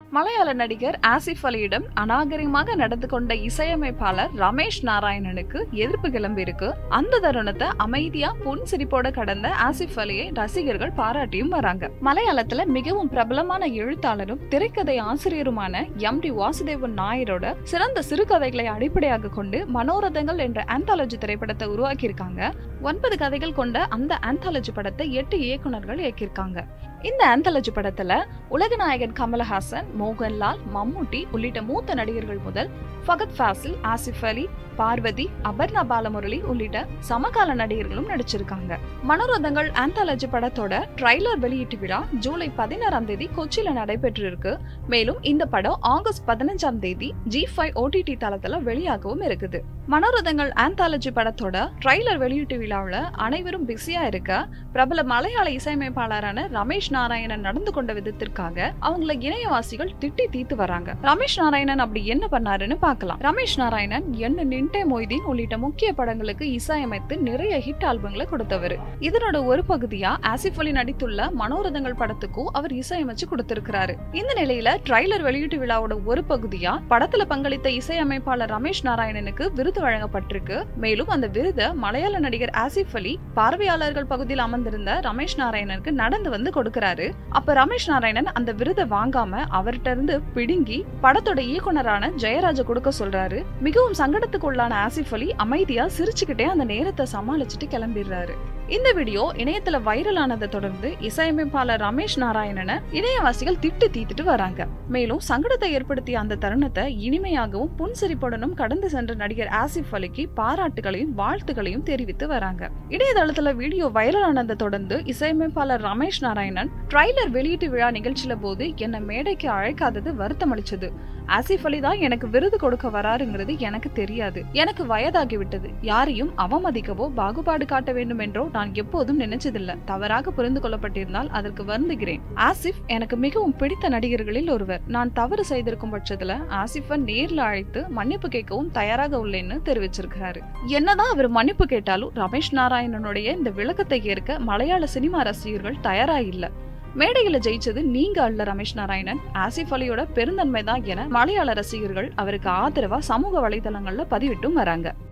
மலையாள நடிகர் ஆசிஃபலியிடம் அநாகரிகமாக நடந்து கொண்ட இசையமைப்பாளர் ரமேஷ் நாராயணனுக்கு எதிர்ப்பு கிளம்பியிருக்கு. அந்த தருணத்தை அமைதியா புன்சிரிப்போட கடந்த ஆசிஃபலியை ரசிகர்கள் பாராட்டியும் வராங்க. மலையாளத்துல மிகவும் பிரபலமான எழுத்தாளரும் திரைக்கதை ஆசிரியருமான எம்.டி. வாசுதேவன் நாயரோட சிறந்த சிறுகதைகளை அடிப்படையாக கொண்டு மனோரதங்கள் என்ற ஆந்தாலஜி திரைப்படத்தை உருவாக்கியிருக்காங்க. 9 கதைகள் கொண்ட அந்த ஆந்தாலஜி படத்தை 8 இயக்குநர்கள் இயக்கியிருக்காங்க. இந்த ஆந்தாலஜி படத்துல உலகநாயகன் கமலஹாசன், மோகன்லால், மம்முட்டி உள்ளிட்ட மூத்த நடிகர்கள் முதல் ஃபகத் ஃபாசில், ஆசிஃபலி, பார்வதி, அபர்ணா பாலமுரளி உள்ளிட்ட சமகால நடிகர்களும் நடிச்சிருக்காங்க. மனோரதங்கள் ஆந்தாலஜி படத்தோட ட்ரைலர் வெளியீட்டு விழா ஜூலை 16ஆம் தேதி கொச்சியில நடைபெற்று இருக்கு. மேலும் இந்த படம் ஆகஸ்ட் 15ஆம் தேதி G5 OTT தளத்துல வெளியாகவும் இருக்குது. மனோரதங்கள் ஆந்தாலஜி படத்தோட ட்ரைலர் வெளியீட்டு விழாவில் அனைவரும் பிஸியா இருக்க பிரபல மலையாள இசையமைப்பாளரான ரமேஷ் நாராயணன் நடந்து கொண்ட விதத்திற்காக அவங்கள இணையவாசிகள் திட்டி தீத்து வராங்க. ரமேஷ் நாராயணன் அப்படி என்ன பண்ணாருன்னு பார்க்கலாம். ரமேஷ் நாராயணன் என்ன நின்டே மொய்தீன் உள்ளிட்ட முக்கிய படங்களுக்கு இசையமைத்து நிறைய ஹிட் ஆல்பங்களை கொடுத்தவர். இதனோட ஒரு பகுதியா ஆசிஃபலி நடித்துள்ள மனோரதங்கள் படத்துக்கும் அவர் இசையமைச்சு கொடுத்திருக்கிறாரு. இந்த நிலையில ட்ரைலர் வெளியீட்டு விழாவோட ஒரு பகுதியா படத்துல பங்களித்த இசையமைப்பாளர் ரமேஷ் நாராயணனுக்கு விருது வழங்கப்பட்டிருக்கு. மேலும் அந்த விருதை மலையாள நடிகர் ஆசிஃபலி பார்வையாளர்கள் பகுதியில் அமர்ந்திருந்த ரமேஷ் நாராயணனுக்கு நடந்து வந்து கொடுக்கிறாரு. அப்ப ரமேஷ் நாராயணன் அந்த விருதை வாங்காம அவர்கிட்ட இருந்து பிடுங்கி படத்தோட இயக்குனரான ஜெயராஜ கொடுக்க சொல்றாரு. மிகவும் சங்கடத்துக்கு உள்ளான ஆசிஃபலி அமைதியா சிரிச்சுக்கிட்டே அந்த நேரத்தை சமாளிச்சுட்டு கிளம்பிடுறாரு. இந்த வீடியோ இணையத்துல வைரல் ஆனதை தொடர்ந்து இசையமைப்பாளர் ரமேஷ் நாராயணனை இணையவாசிகள் திட்டு தீத்துட்டு வராங்க. மேலும் சங்கடத்தை ஏற்படுத்திய அந்த தருணத்தை இனிமையாகவும் புன்சிரிப்புடனும் கடந்து சென்ற நடிகர் ஆசிஃபலிக்கு பாராட்டுகளையும் வாழ்த்துகளையும் தெரிவித்து வராங்க. இணையதளத்துல வீடியோ வைரல் ஆனதை தொடர்ந்து இசையமைப்பாளர் ரமேஷ் நாராயணன் ட்ரைலர் வெளியீட்டு விழா நிகழ்ச்சியில போது என்னை மேடைக்கு அழைக்காதது வருத்தம் அளிச்சது. ஆசிஃபலி தான் எனக்கு விருது கொடுக்க வராருங்கிறது எனக்கு தெரியாது. எனக்கு வயதாகிவிட்டது. யாரையும் அவமதிக்கவோ பாகுபாடு காட்ட வேண்டும் என்றோ நான் எப்போதும் நினைச்சதில்லை. தவறாக புரிந்து கொள்ளப்பட்டிருந்தால் அதற்கு வருந்துகிறேன். ஆசிஃப் எனக்கு மிகவும் பிடித்த நடிகர்களில் ஒருவர். நான் தவறு செய்திருக்கும் பட்சத்துல ஆசிஃபை நேர்ல அழைத்து மன்னிப்பு கேட்கவும் தயாராக உள்ளேன்னு தெரிவிச்சிருக்கிறாரு. என்னதான் அவர் மன்னிப்பு கேட்டாலும் ரமேஷ் நாராயணனுடைய இந்த விளக்கத்தை ஏற்க மலையாள சினிமா ரசிகர்கள் தயாரா இல்ல. மேடையில ஜெயிச்சது நீங்க அல்ல ரமேஷ் நாராயணன், ஆசிஃபலியோட பெருந்தன்மைதான் என மலையாள ரசிகர்கள் அவருக்கு ஆதரவா சமூக வலைதளங்கள்ல பதிவிட்டும் வராங்க.